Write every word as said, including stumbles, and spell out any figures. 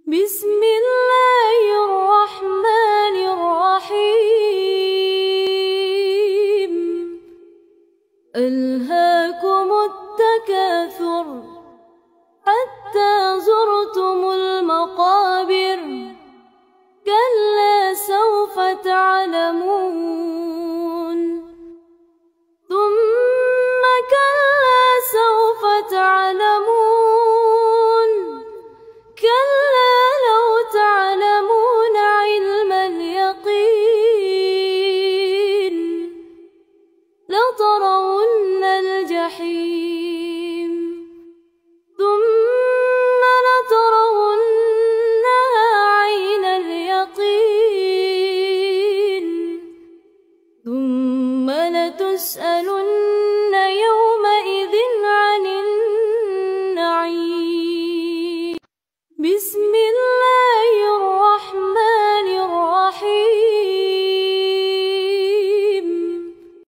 بسم الله الرحمن الرحيم. ألهاكم التكاثر حتى زرتم المقابر، كلا سوف تعلمون ثم كلا سوف تعلمون كلا لو تعلمون علم اليقين لترون الجحيم ثم لترونها عين اليقين ثم لتسألن يومئذ عن النعيم. بسم الله